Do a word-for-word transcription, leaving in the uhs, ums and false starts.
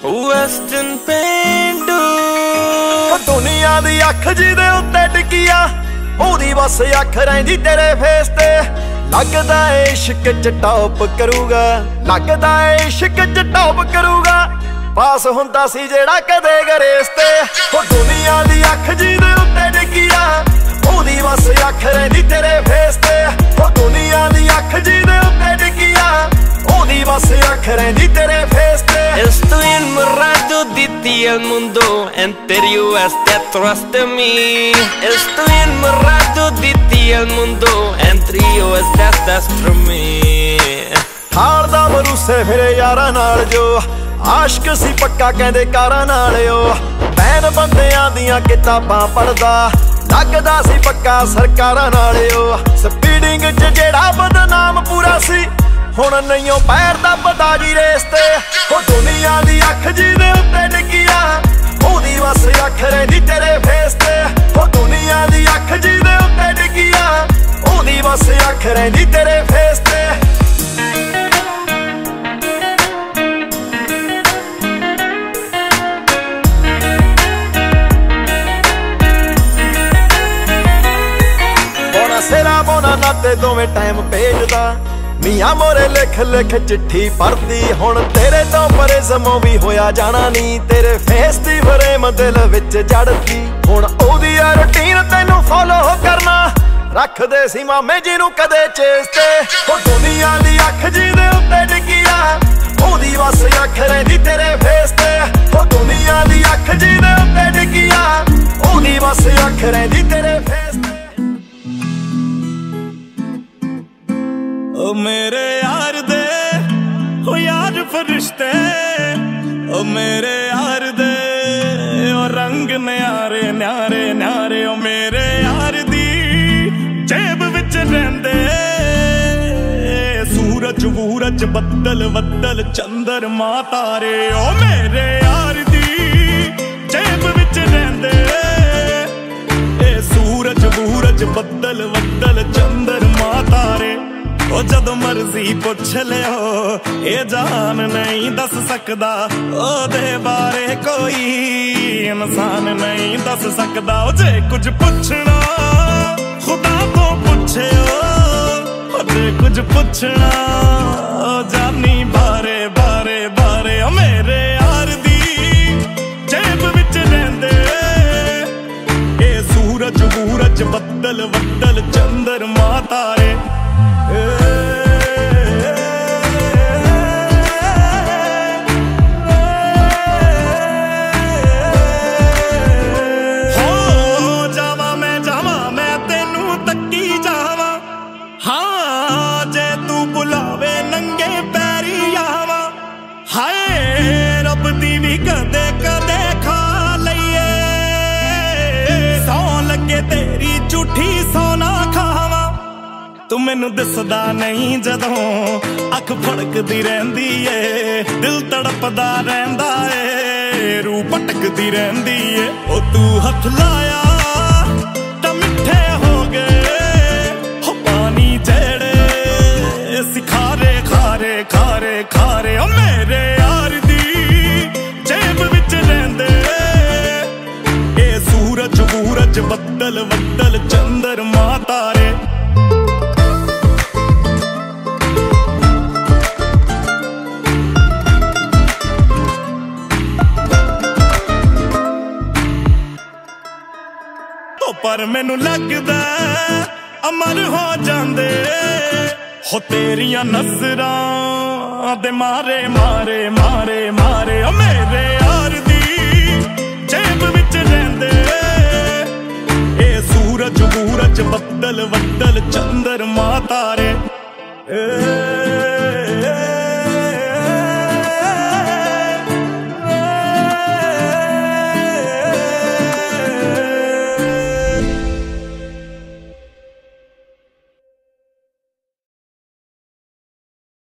Western पेंडू दुनिया दी अख जिहदे उत्ते टिकी आ ओदी बस अख रहिंदी तेरे फेस ते लगदा ए इश्क च टॉप करूगा लगदा ए इश्क च टॉप करूगा पास हुंदा सी जेड़ा कदे गरेस ते ओ दुनिया दी अख जिहदे उत्ते टिकी आ ओदी बस अख रहिंदी तेरे फेस ते ओ दुनिया दी अख जिहदे उत्ते टिकी आ ओदी बस अख रहिंदी तेरे फेस ते Estoy enamorado de ti, el mundo entero está atrás de mí. Estoy enamorado de ti, el mundo entero está atrás de mí. हार दा भरोसे फिरे यारां नाल जो आशिक सी पक्का कहंदे कारां नाल ओ बैन बंदियां दियां किताबां पढ़दा लगदा सी पक्का सरकारां नाल ओ स्पीडिंग च जेड़ा बदनाम पूरा सी हुण नहीं ओ पैर दा पता जी रेस ते ओ दुनिया दी अख जिहदे उत्ते टिकी आ ओदी बस अख रहिंदी तेरे फेस ते ओ दुनिया दी अख जिहदे उत्ते टिकी आ ओदी बस अख रहिंदी तेरे फेस ते सेरा बोना नाते दोवें टाइम भेजदा मियां मोरे लिख लिख चिट्ठी पढ़दी हुण तेरे तो परे समों भी होया जाना नी तेरे फेस दी फ्रेम दिल विच जड़दी हुण ओदी रूटीन तैनू फॉलो करना रख दे सी मामे जिनू कदे चेसते ओ दुनिया दी अख जिहदे उत्ते टिकी आ ओदी बस अख रहिंदी तेरे फेस ते ओ दुनिया दी अख जिहदे उत्ते टिकी आ ओदी बस अख रहिंदी तेरे फेस ते ओ मेरे यार दे ओ यार फरिश्ते ओ मेरे यार दे ओ रंग न्यारे न्यारे न्यारे ओ मेरे यार दी जेब विच रहिंदे सूरज वूरज बदल बदल चंद्रमा तारे ओ मेरे यार दी जेब विच रहिंदे सूरज वूरज बदल बदल चंद्रमा तारे ओ जदों मर्जी पुछ लियो ए जान नहीं दस सकदा ओदे बारे कोई इंसान नहीं दस सकदा ओ जे कुछ पुछना खुदा तो पुछियो ओ जे कुछ पुछना ओ जानी बारे बारे बारे ओ मेरे यार दी जेब विच रहिंदे ए सूरज वूरज बदल बदल चंद्रमा तारे तू मैनू दिसदा नहीं जदों अख फड़कदी रहिंदी ए दिल तड़पदा रहिंदा ए रूह भटकदी रहिंदी ए ओ तू हथ लाया तां मिठे हो गए हो पानी जेड़े सिखारे खारे खारे खारे ओ मेरे यार दी जेब विच रहिंदे ए सूरज वूरज बदल बदल चंद्रमा तारे पर मैनू लगदा अमर हो जांदे हो तेरियां नज़रां दे मारे मारे मारे मारे ओ मेरे यार दी जेब विच रहिंदे ए सूरज वूरज बदल बदल चंद्रमा तारे।